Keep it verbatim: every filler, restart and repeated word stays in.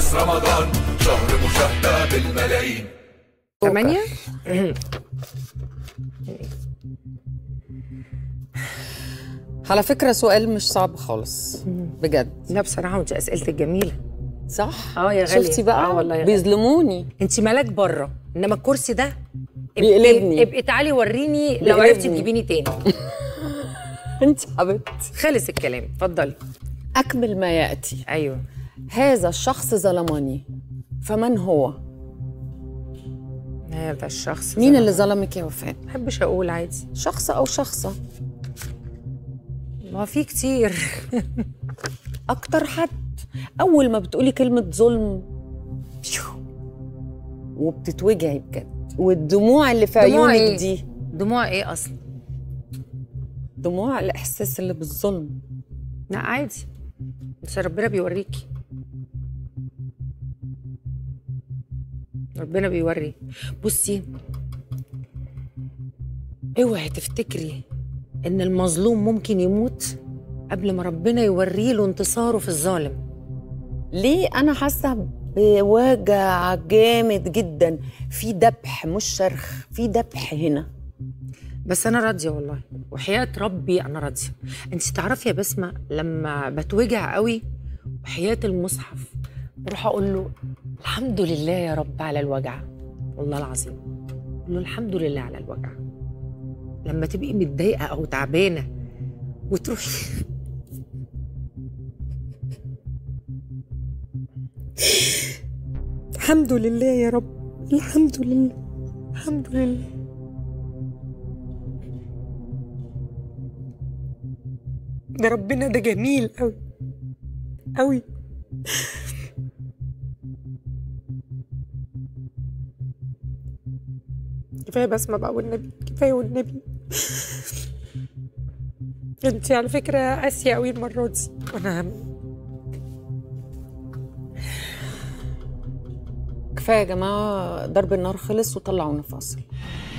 فانوس رمضان شهر مشاهدة بالملايين. ثمانية. على فكرة سؤال مش صعب خالص بجد. لا بصراحة انت اسئلتك جميلة. صح؟ اه يا غالية. شفتي بقى؟ اه والله يا بيظلموني. انت ملاك بره، انما الكرسي ده بيقلبني. ابقي تعالي وريني لو بيقلبني. عرفتي تجيبيني تاني. انت حبيبتي. خلص الكلام، اتفضلي. أكمل ما يأتي. ايوه. هذا الشخص ظلمني، فمن هو؟ هذا الشخص مين اللي ظلمك يا وفاء؟ ما بحبش اقول عادي. شخص أو شخصة؟ ما في كتير. أكتر حد. أول ما بتقولي كلمة ظلم وبتتوجعي بجد، والدموع اللي في عيونك إيه؟ دي دموع ايه اصلا؟ دموع الإحساس اللي بالظلم. لا عادي، بس ربنا بيوريكي. ربنا بيوري. بصي، اوعي تفتكري ان المظلوم ممكن يموت قبل ما ربنا يوري له انتصاره في الظالم. ليه أنا حاسة بوجع جامد جدا، في دبح مش شرخ، في دبح هنا. بس انا راضيه والله، وحياه ربي انا راضيه. انت تعرفي يا بسمه لما بتوجع قوي وحياه المصحف بروح اقول له الحمد لله يا رب على الوجع، والله العظيم اقول له الحمد لله على الوجع. لما تبقي متضايقه او تعبانه وتروحي الحمد لله يا رب، الحمد لله، الحمد لله. ده ربنا ده جميل قوي قوي. كفايه بسمة بقى والنبي، كفايه والنبي. انت على فكره قاسيه قوي المره دي، وانا كفاية يا جماعة، ضرب النار خلص وطلعونا فاصل.